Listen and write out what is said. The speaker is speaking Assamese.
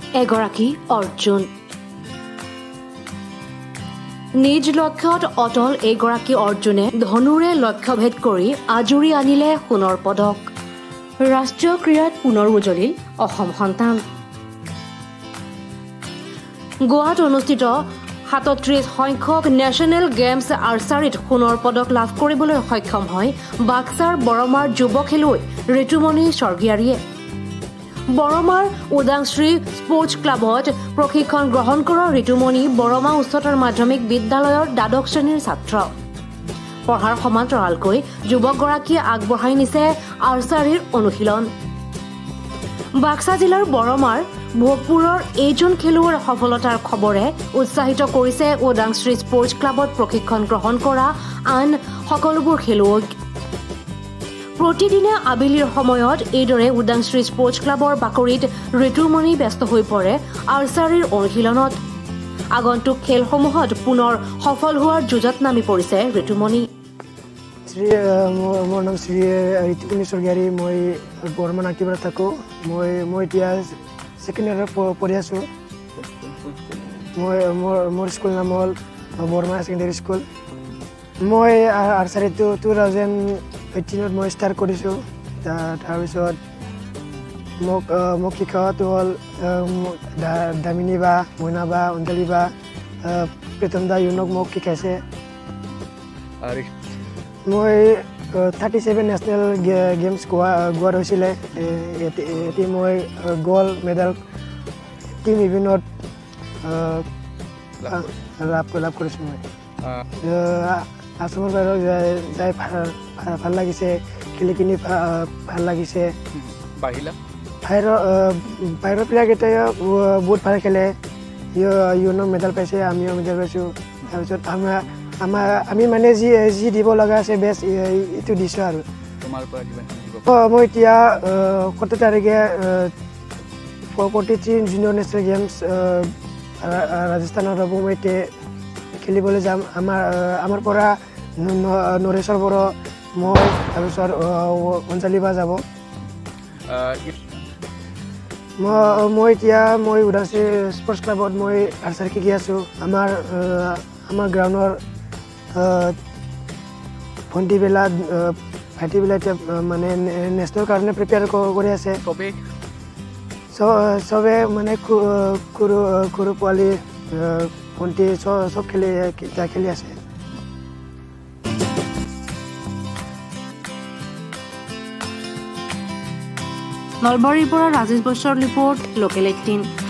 এগৰাকী অৰ্জুন নিজ লক্ষ্যত অটল এগৰাকী অৰ্জুনে ধনুৰে লক্ষ্যভেদ কৰি আজুৰি আনিলে সোণৰ পদক ৰাষ্ট্ৰীয় ক্ৰীড়াত পুনৰ উজলিল অসম সন্তান গোৱাত অনুষ্ঠিত ৩৭ সংখ্যক নেশ্যনেল গেমছ আৰ্চাৰীত সোণৰ পদক লাভ কৰিবলৈ সক্ষম হয় বাক্সাৰ বৰমাৰ যুৱ খেলুৱৈ ঋতুমণি স্বৰ্গীয়াৰীয়ে বৰমাৰ উদাংশ্ৰী স্পৰ্টছ ক্লাবত প্ৰশিক্ষণ গ্ৰহণ কৰা ঋতুমণি বৰমা উচ্চতৰ মাধ্যমিক বিদ্যালয়ৰ দ্বাদশ শ্ৰেণীৰ ছাত্ৰ পঢ়াৰ সমান্তৰালকৈ যুৱকগৰাকীয়ে আগবঢ়াই নিছে আৰ্চাৰীৰ অনুশীলন বাক্সা জিলাৰ বৰমাৰ ভোগপুৰৰ এইজন খেলুৱৈৰ সফলতাৰ খবৰে উৎসাহিত কৰিছে উদাংশ্ৰী স্পৰ্টছ ক্লাবত প্ৰশিক্ষণ গ্ৰহণ কৰা আন সকলোবোৰ খেলুৱৈক প্ৰতিদিনে আবেলিৰ সময়ত এইদৰে উদাংশ্ৰী স্পৰ্টছ ক্লাবৰ বাকৰিত ঋতুমণি ব্যস্ত হৈ পৰে আৰ্চাৰীৰ অনুশীলনত আগন্তুক খেলসমূহত পুনৰ সফল হোৱাৰ যুঁজত নামি পৰিছে ঋতুমণি মোৰ নাম শ্ৰী ঋতুমণি স্বৰ্গীয়াৰী মই বৰ্মা নাকিবাৰত থাকোঁ মই এতিয়া ছেকেণ্ড ইয়াৰত পঢ়ি আছোঁ মোৰ স্কুল নাম হ'ল বৰ্মা ছেকেণ্ডেৰী স্কুল মই আৰ্চাৰীটো 2018ত মই ষ্টাৰ্ট কৰিছোঁ তাৰপিছত মোক শিক্ষকটো হ'ল দামিনী বা মইনা বা অঞ্জলি বা প্ৰীতম দা ইউনক মোক শিকাইছে মই 37 নেশ্যনেল গেমছ গোৱাত হৈছিলে এটি মই গ'ল্ড মেডেল টিম ইভেণ্টত লাভ কৰিছোঁ মই আসামৰ বাহিৰত যাই ভাল লাগিছে খেলি কিনি ভাল লাগিছে বাহিৰৰ প্লেয়াৰকেইটাই বহুত ভাল খেলে ইউনো মেডেল পাইছে আমিও মেডেল পাইছোঁ তাৰপিছত আমি মানে যি দিব লগা আছে বেষ্ট এইটো দিছোঁ আৰু মই এতিয়া 7 তাৰিখে 43 জুনিয়ৰ নেশ্যনেল গেমছ ৰাজস্থানত হ'ব মই এতিয়া খেলিবলৈ যাম আমাৰ পৰা নৰেশ্বৰ বড়ো মই তাৰপিছত অঞ্জলি বা যাব মই এতিয়া উদাংশ্ৰী স্পৰ্টছ ক্লাবত মই আৰ্চাৰী শিকি আছোঁ আমাৰ গ্ৰাউণ্ডৰ ভাইটিবিলাক এতিয়া মানে নেশ্যনেল কাৰণে প্ৰিপেয়াৰ কৰি আছে চবে মানে সৰু পোৱালি ভণ্টি চব খেলি আছে নলবাৰীৰ পৰা ৰাজেশ বৈশ্যৰ ৰিপৰ্ট লোকেল 18